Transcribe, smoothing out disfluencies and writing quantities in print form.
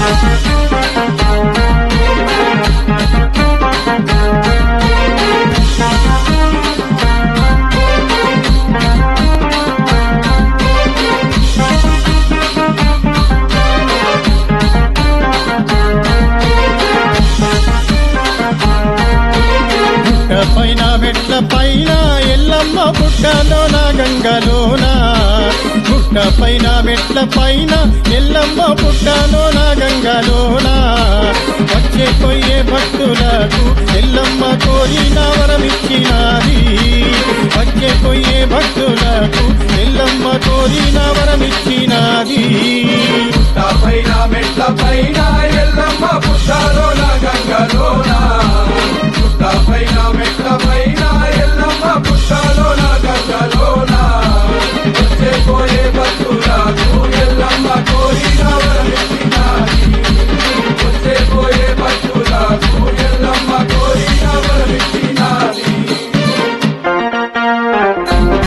పైన మెట్ల పైన ఎల్లమ్మ పుట్టలోన గంగలోన పుట్ట పైన మెట్ల పైన ఎల్లమ్మ పుట్టలోన గంగలోన వచ్చే పోయే భక్తులకు ఎల్లమ్మ కోరిన వరమిచ్చినాది వచ్చే పోయే భక్తులకు ఎల్లమ్మ కోరిన వరమిచ్చినాది పుట్ట పైన మెట్ల పైన